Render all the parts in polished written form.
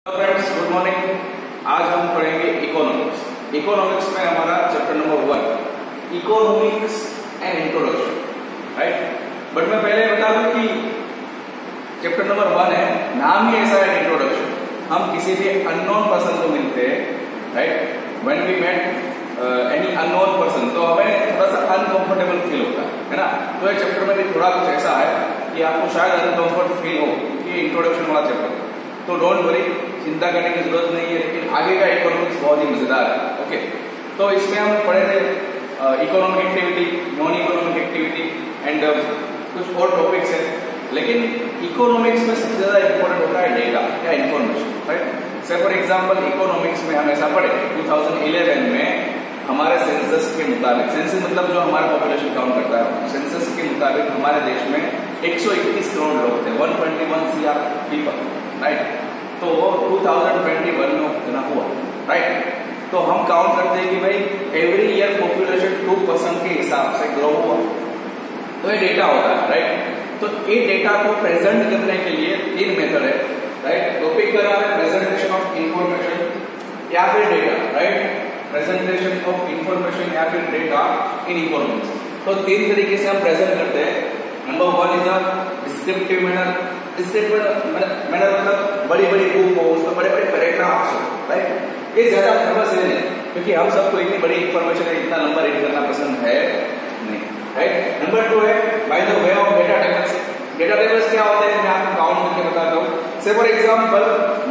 Friends, good morning. आज हम पढ़ेंगे इकोनॉमिक्स। इकोनॉमिक्स में हमारा chapter number 1 economics and introduction, right. But मैं पहले बता दूं कि चैप्टर नंबर 1 है, नाम ही ऐसा है इंट्रोडक्शन। हम किसी भी अननोन पर्सन को मिलते हैं, right, when we met any unknown person, तो हमें थोड़ा सा अनकंफर्टेबल फील होता है ना। तो ये चैप्टर में भी थोड़ा कुछ ऐसा है कि आपको शायद अनकंफर्ट फील हो कि इंट्रोडक्शन वाला चैप्टर। तो डोंट वरी, चिंता करने की जरूरत नहीं है, लेकिन आगे का इकोनॉमिक्स बहुत ही मजेदार है। ओके, तो इसमें हम पढ़े थे economic activity, non economic activity and कुछ और टॉपिक्स है। लेकिन इकोनॉमिक्स में सबसे ज्यादा इंपॉर्टेंट होता है डेटा या इंफॉर्मेशन, राइट। से फॉर एग्जांपल इकोनॉमिक्स में हम ऐसा पढ़े 2011 में हमारे सेंसस के मुताबिक, सेंसस मतलब जो हमारा पॉपुलेशन काउंट करता है, सेंसस के मुताबिक हमारे देश में 121 करोड़ लोग थे, 121 CR पीपल, राइट। तो 2021 में कितना हुआ, राइट। तो हम काउंट करते हैं कि भाई एवरी ईयर पॉपुलेशन 2% के हिसाब से ग्रो हुआ। तो ये डेटा होता है, राइट। तो ये डेटा को प्रेजेंट करने के लिए 3 मेथड है, राइट। टॉपिक करा है प्रेजेंटेशन ऑफ इंफॉर्मेशन या फिर data, right. Presentation of information या फिर डेटा इन इकोनॉमिक्स। तो 3 तरीके से हम प्रेजेंट करते हैं। Number 1 is the descriptive manner. Descriptive manner मतलब बड़ी बड़ी बुक हो, उसमें बड़े बड़े पैराग्राफ्स हो, राइट। ये ज्यादा फेमस है क्योंकि हम सबको इतनी बड़ी इंफॉर्मेशन है, इतना लंबा रीड करना पसंद है नहीं, राइट। नंबर 2 है by the way of data tables. Data tables क्या होते हैं, मैं आपको काउंट करके बताता हूँ। से फॉर एग्जांपल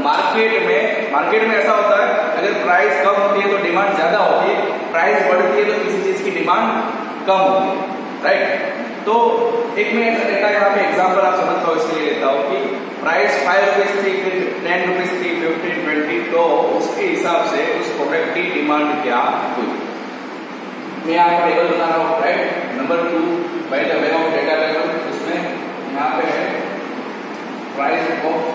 मार्केट में ऐसा होता है, अगर प्राइस कम होती है तो डिमांड ज्यादा होती है, प्राइस बढ़ती है तो किसी चीज की डिमांड कम होती है, राइट। तो एक मैं ऐसा डेटा यहाँ पे एग्जांपल आप समझ पाओ इसके लिए लेता हूँ कि प्राइस 5 रुपीज थी, फिर 10 रुपीज थी, 15, 20, तो उसके हिसाब से उस प्रोडक्ट की डिमांड क्या हुई। मैं यहाँ पर टेबल बना रहा हूँ, right. Number 2 by the way of data table, उसमें यहाँ पे है प्राइस ऑफ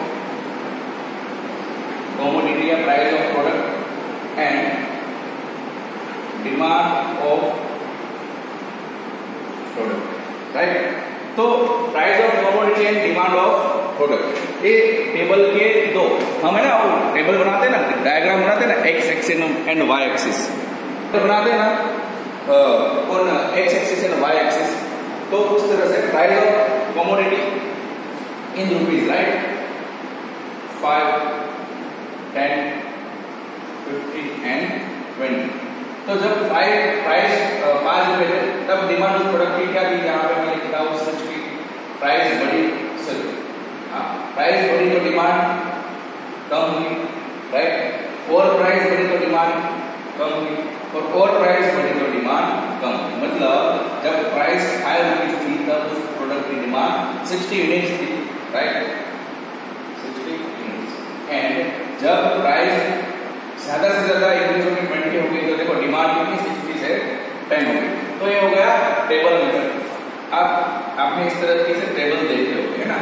कमोडिटी या price of product and demand of product, right. तो price of commodity and demand of product, ये टेबल के दो हम है ना, वो टेबल बनाते हैं ना, डायग्राम बनाते हैं ना, X axis and Y axis बनाते हैं ना, on X axis and Y axis. तो उस तरह से price of commodity in rupees, right, 5, 10, 50 and 20। तो जब प्राइस 5 रुपए थे तब डिमांड उस प्रोडक्ट की क्या थी, यहाँ पे मैं लिखता हूँ सच की प्राइस बढ़ी, सच प्राइस बढ़ी तो डिमांड कम हुई, राइट। और प्राइस बढ़ी तो डिमांड कम हुई, और प्राइस बढ़ी तो डिमांड कम हुई। मतलब जब प्राइस 5 रुपीज थी तब उस प्रोडक्ट की डिमांड 60 यूनिट्स थी, राइट, 60 यूनिट्स। एंड जब प्राइस ज्यादा से ज्यादा इंक्रीज होकर 20 हो गई तो देखो डिमांड कितनी 60 से 10 हो गई। तो ये हो गया टेबल मेथड। अब आपने इस तरह से टेबल देखे होंगे, है ना।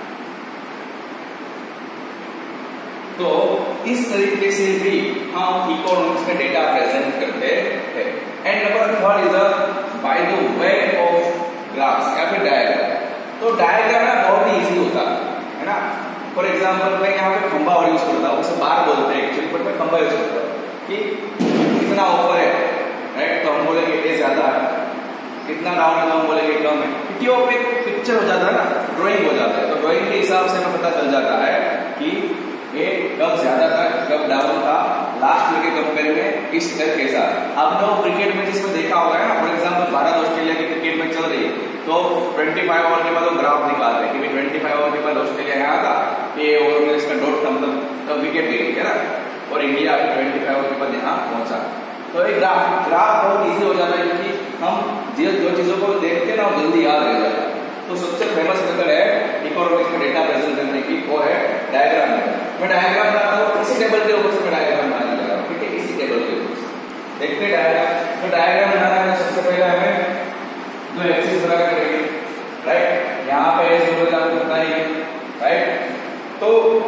तो इस तरीके से भी हम इकोनॉमिक्स में डेटा प्रेजेंट करते हैं। And number 3 is by the way of graphs या फिर डायग्राम। तो डायग्राम ना बहुत ही इजी होता है ना। फॉर एग्जाम्पल मैं यहाँ पे खंबा और यूज करता हूँ, उसे बार बोलते हैं एक्चुअली, बट मैं खंबा यूज करता हूँ कि कितना ऊपर है, राइट, तो हम बोलेंगे ये ज्यादा है, कितना डाउन है तो हम बोलेंगे कम है, क्योंकि वो एक पिक्चर हो जाता है ना, ड्राइंग हो जाता है। तो ड्राइंग के हिसाब से हमें पता चल जाता है कि ये कब ज्यादा था, कब डाउन था, लास्ट ईयर के कंपेयर में इस ईयर कैसा। आपने वो क्रिकेट मैचेस में देखा होगा ना, फॉर एग्जांपल भारत ऑस्ट्रेलिया की क्रिकेट मैच चल रही है तो 25 ओवर के बाद वो ग्राफ निकालते हैं कि 25 ओवर के बाद ऑस्ट्रेलिया यहाँ था, ये ओवर में इसका डॉट था, मतलब तब विकेट गई है ना, और इंडिया 25 ओवर के बाद यहाँ पहुंचा। तो ये ग्राफ बहुत इजी हो जाता है क्योंकि हम जो चीजों को देखते हैं ना वो जल्दी याद रह जाता है। तो सबसे फेमस मेथड है इकोनॉमिक्स में डेटा प्रेजेंट करने की, वो है डायग्राम मेथड। मैं डायग्राम बनाता हूँ, इसी टेबल के ऊपर से मैं डायग्राम बनाने लगा हूँ, ठीक है, इसी टेबल के ऊपर से देखते हैं डायग्राम। तो डायग्राम बनाना है, सबसे पहले हमें दो एक्सिस बना करेंगे, राइट। यहाँ पे एस होगा आपको पता ही है, राइट। तो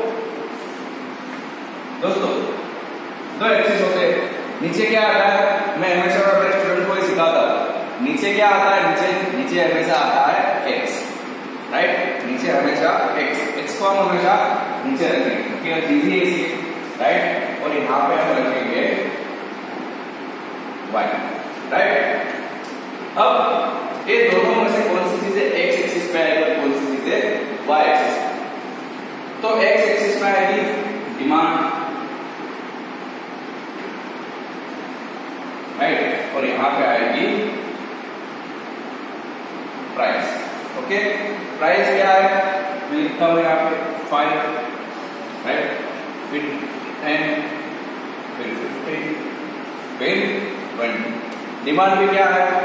दोस्तों दो एक्सिस होते हैं, नीचे क्या आता है, मैं हमेशा अपने स्टूडेंट को ही सिखाता हूँ, नीचे क्या आता है, नीचे हमेशा आता है एक्स, राइट, नीचे हमेशा एक्स को हम हमेशा नीचे रखेंगे क्योंकि चीज ही ऐसी है, राइट। और यहाँ पे हम रखेंगे y, राइट। अब ये दोनों में से कौन सी चीजें x एक्सिस पे आएगी और कौन सी चीजें y एक्सिस पे? तो x एक्सिस पे आएगी डिमांड, राइट, और यहाँ पे आएगी प्राइस। ओके, प्राइस क्या है मैं लिखता हूँ यहाँ पे 5, राइट, फिर 10, फिर 15, फिर 20। डिमांड भी क्या है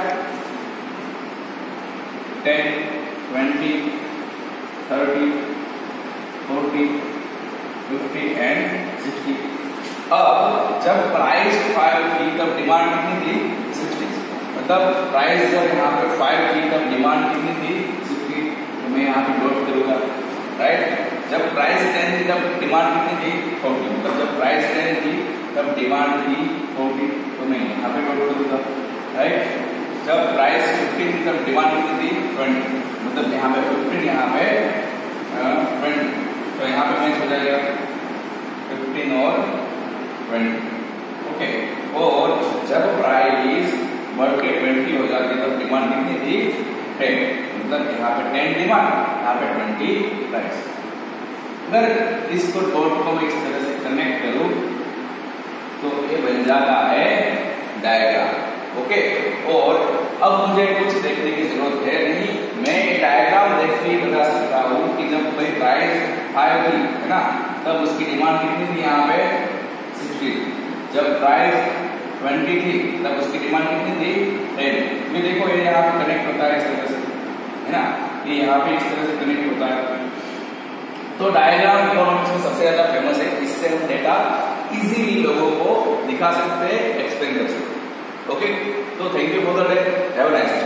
10, 20, 30, 40, 50 एंड 60। अब जब प्राइस 5 थी तब डिमांड कितनी थी 60। मतलब प्राइस जब यहाँ पे 5 थी तब डिमांड कितनी थी 60। तो मैं यहाँ पे नोट करूंगा, राइट। जब प्राइस 10 थी तब डिमांड कितनी थी 40। मतलब जब प्राइस 10 थी तब डिमांड थी 40। तो मैं यहाँ पे नोट करूंगा, राइट। जब प्राइस 15 थी तब डिमांड कितनी थी 20। मतलब यहाँ पे 15, यहाँ पे 20। तो यहाँ पे मैच हो जाएगा 15 और 20। ओके, और जब प्राइस बढ़ के 20 हो जाती है तब डिमांड कितनी थी 10। मतलब यहाँ पे 10 डिमांड, यहाँ पे 20 प्राइस। अगर इसको डॉट को मैं इस तरह से कनेक्ट करूं तो ये बन जाता है डायग्राम। ओके, और अब मुझे कुछ देखने की जरूरत है नहीं, मैं डायग्राम देख के बता सकता हूँ कि जब कोई प्राइस 5 थी, है ना, तब उसकी डिमांड कितनी थी यहाँ पे 60। जब प्राइस 20 थी तब उसकी डिमांड कितनी थी 10। ये देखो ये यहाँ पे कनेक्ट होता है इस तरह से, है ना, ये यहाँ पे इस तरह से कनेक्ट होता है। तो डायग्राम इकोनॉमिक्स में सबसे ज्यादा फेमस है, इससे हम डेटा इजीली लोगों को दिखा सकते हैं, एक्सप्लेन कर सकते हैं। ओके, तो thank you for the day, have a nice day.